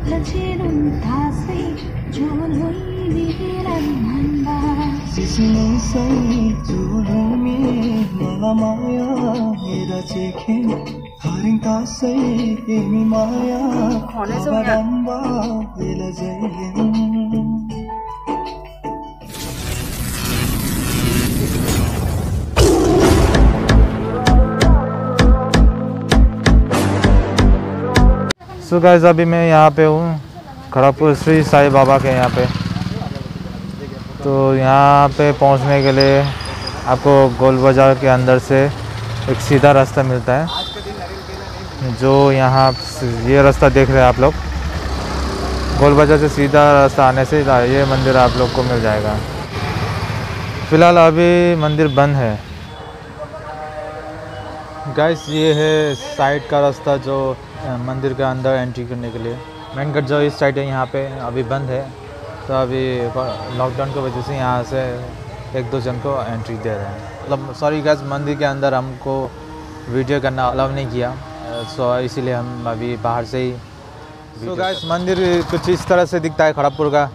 सो guys अभी मैं यहाँ पे हूँ खड़गपुर श्री साईं बाबा के यहाँ पे। तो यहाँ पे पहुँचने के लिए आपको गोल बाज़ार के अंदर से एक सीधा रास्ता मिलता है, जो यहाँ ये रास्ता देख रहे हैं आप लोग। गोल बाज़ार से सीधा रास्ता आने से ये मंदिर आप लोग को मिल जाएगा। फ़िलहाल अभी मंदिर बंद है गाइस। ये है साइड का रास्ता जो मंदिर के अंदर एंट्री करने के लिए। मेन गेट जो इस साइड है यहाँ पे अभी बंद है, तो अभी लॉकडाउन की वजह से यहाँ से एक दो जन को एंट्री दे रहे हैं। मतलब सॉरी गाइस, मंदिर के अंदर हमको वीडियो करना अलाउ नहीं किया, सो इसीलिए हम अभी बाहर से ही। तो गाइस मंदिर कुछ इस तरह से दिखता है खड़गपुर का।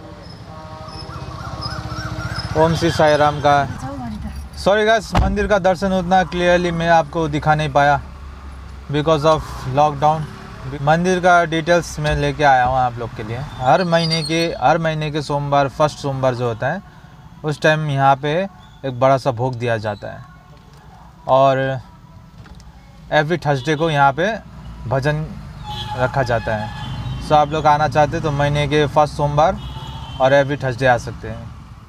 ओम श्री साईं राम का। सॉरी गाइस, मंदिर का दर्शन उतना क्लियरली मैं आपको दिखा नहीं पाया बिकॉज ऑफ लॉकडाउन। मंदिर का डिटेल्स मैं लेके आया हूँ आप लोग के लिए। हर महीने के सोमवार, फर्स्ट सोमवार जो होता है उस टाइम यहाँ पे एक बड़ा सा भोग दिया जाता है, और एवरी थर्सडे को यहाँ पे भजन रखा जाता है। सो आप लोग आना चाहते तो महीने के फर्स्ट सोमवार और एवरी थर्सडे आ सकते हैं।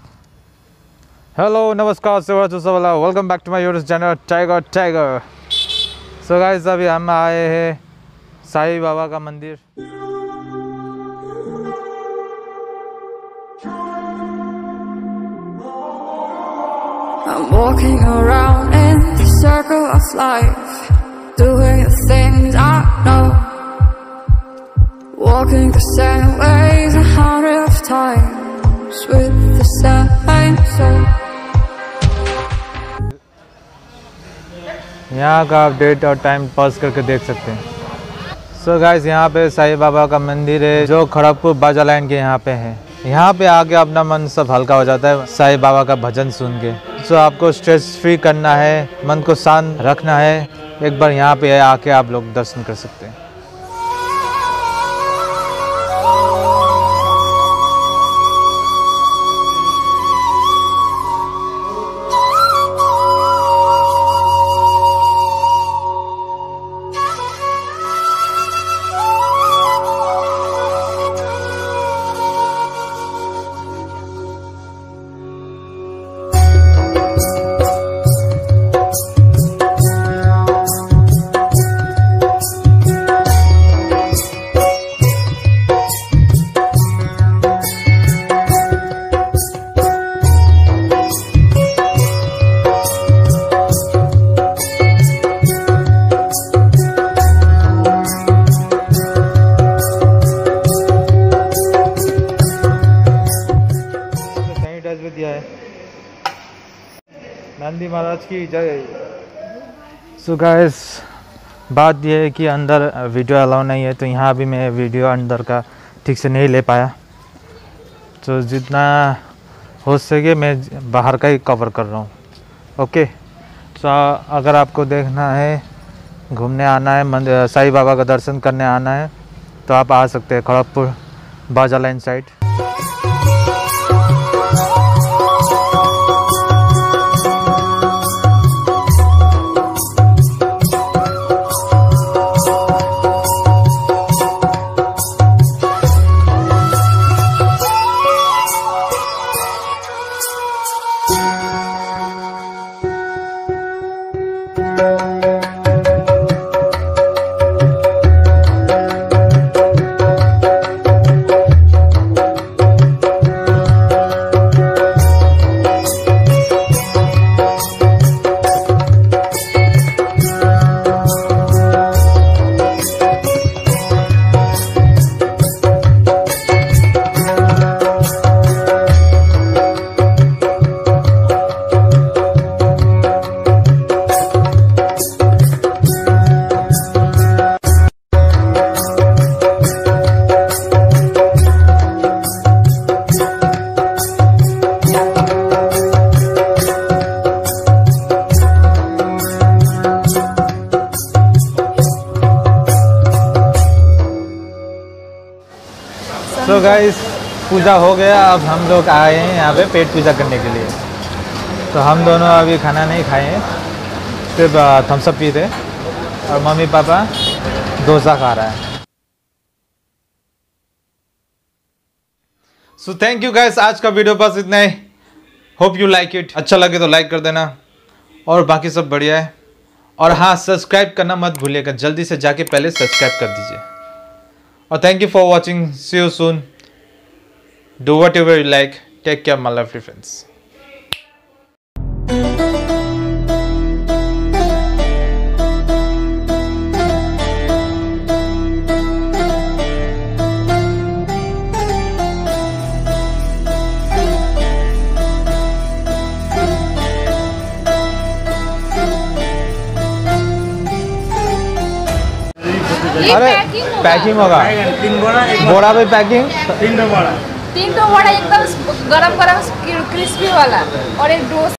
हेलो नमस्कार सेवा, welcome back to my YouTube channel tiger. So guys अभी हम आए हैं साईं बाबा का मंदिर। I'm walking around in the circle of life, doing the things I know, walking the same ways 100 times with the same soul. यहाँ का आप date और टाइम पॉज करके देख सकते हैं। सो गाइस यहाँ पे साईं बाबा का मंदिर है जो खड़गपुर बाजा लाइन के यहाँ पे है। यहाँ पे आके अपना मन सब हल्का हो जाता है साईं बाबा का भजन सुन के। सो आपको स्ट्रेस फ्री करना है, मन को शांत रखना है, एक बार यहाँ पे आके आप लोग दर्शन कर सकते हैं। नंदी महाराज की जय। सो गाइस बात यह है कि अंदर वीडियो अलाउ नहीं है, तो यहाँ भी मैं वीडियो अंदर का ठीक से नहीं ले पाया। तो जितना हो सके मैं बाहर का ही कवर कर रहा हूँ। ओके, सो अगर आपको देखना है, घूमने आना है, मंदिर साईं बाबा का दर्शन करने आना है, तो आप आ सकते हैं खड़गपुर बाजा लाइन साइड। सो गाइस पूजा हो गया, अब हम लोग आए हैं यहाँ पे पेट पूजा करने के लिए। तो हम दोनों अभी खाना नहीं खाए हैं, सिर्फ थम्स अप पी रहे, और मम्मी पापा डोसा खा रहा है। सो थैंक यू गाइस, आज का वीडियो बस इतना ही। Hope you like it. अच्छा लगे तो लाइक कर देना, और बाकी सब बढ़िया है। और हाँ, सब्सक्राइब करना मत भूलिएगा, जल्दी से जाके पहले सब्सक्राइब कर दीजिए। और thank you for watching, see you soon, do whatever you like, take care my lovely friends. अरे पैकिंग होगा, 3 बोरा, बोरा भी पैकिंग, 3 बोरा। 3 तो बड़ा एकदम गरम गरम क्रिस्पी वाला, और एक डोसा।